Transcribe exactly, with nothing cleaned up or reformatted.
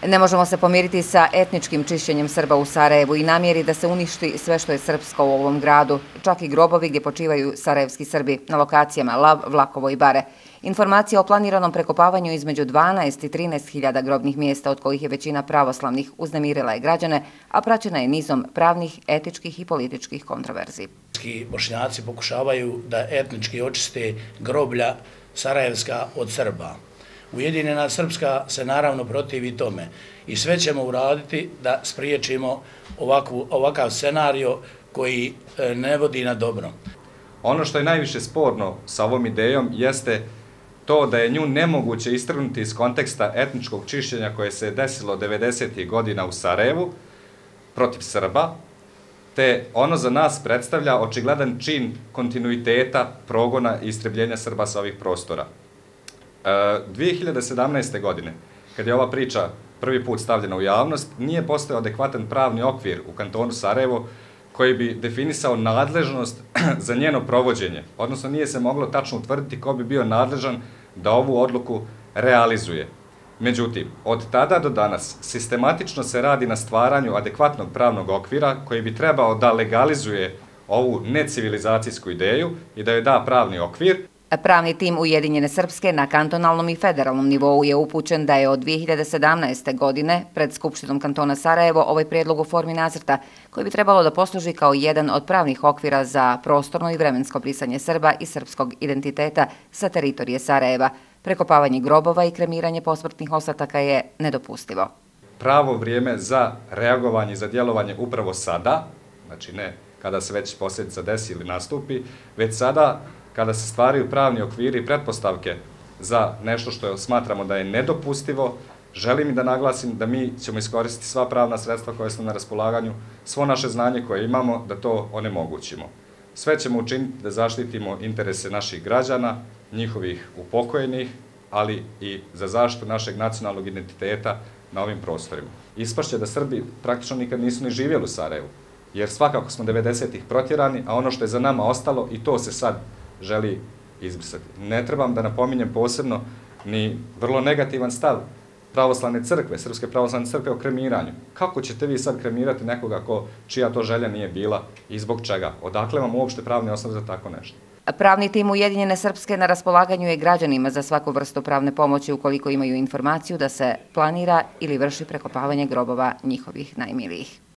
Ne možemo se pomiriti sa etničkim čišćenjem Srba u Sarajevu i namjeri da se uništi sve što je srpsko u ovom gradu, čak i grobovi gdje počivaju sarajevski Srbi na lokacijama Lav, Vlakovo i Bare. Informacija o planiranom prekopavanju između dvanaest i trinaest hiljada grobnih mjesta, od kojih je većina pravoslavnih, uznemirila je građane, a praćena je nizom pravnih, etičkih i političkih kontroverzi. Bošnjaci pokušavaju da etnički očiste groblja sarajevska od Srba. Ujedinjena Srpska se naravno protivi tome i sve ćemo uraditi da spriječimo ovakvu, ovakav scenario koji ne vodi na dobro. Ono što je najviše sporno sa ovom idejom jeste to da je nju nemoguće istrgnuti iz konteksta etničkog čišćenja koje se je desilo devedesetih godina u Sarajevu protiv Srba, te ono za nas predstavlja očigledan čin kontinuiteta progona i istrebljenja Srba sa ovih prostora. dvije hiljade sedamnaeste. godine, kad je ova priča prvi put stavljena u javnost, nije postojao adekvatan pravni okvir u kantonu Sarajevo koji bi definisao nadležnost za njeno provođenje, odnosno nije se moglo tačno utvrditi ko bi bio nadležan da ovu odluku realizuje. Međutim, od tada do danas sistematično se radi na stvaranju adekvatnog pravnog okvira koji bi trebao da legalizuje ovu necivilizacijsku ideju i da joj da pravni okvir. Pravni tim Ujedinjene Srpske na kantonalnom i federalnom nivou je upućen da je od dvije hiljade sedamnaeste. godine pred Skupštinom kantona Sarajevo ovaj prijedlog u formi nacrta koji bi trebalo da posluži kao jedan od pravnih okvira za prostorno i vremensko brisanje Srba i srpskog identiteta sa teritorije Sarajeva. Prekopavanje grobova i kremiranje posmrtnih ostataka je nedopustivo. Pravo vrijeme za reagovanje i za djelovanje upravo sada, znači ne kada se već posljedica desi ili nastupi, već sada kada se stvaraju pravni okviri i pretpostavke za nešto što smatramo da je nedopustivo, želim i da naglasim da mi ćemo iskoristiti sva pravna sredstva koja su na raspolaganju, svo naše znanje koje imamo, da to onemogućimo. Sve ćemo učiniti da zaštitimo interese naših građana, njihovih upokojenih, ali i za zaštitu našeg nacionalnog identiteta na ovim prostorima. Ispašće da Srbi praktično nikad nisu ni živjeli u Sarajevu, jer svakako smo devedesetih protjerani, a ono što je za nama ostalo i to se sad želi izbrisati. Ne trebam da napominjem posebno ni vrlo negativan stav pravoslavne crkve, Srpske pravoslavne crkve o kremiranju. Kako ćete vi sad kremirati nekoga ko, čija to želja nije bila i zbog čega? Odakle vam uopšte pravni osnov za tako nešto? Pravni tim Ujedinjene Srpske na raspolaganju je građanima za svaku vrstu pravne pomoći ukoliko imaju informaciju da se planira ili vrši prekopavanje grobova njihovih najmilijih.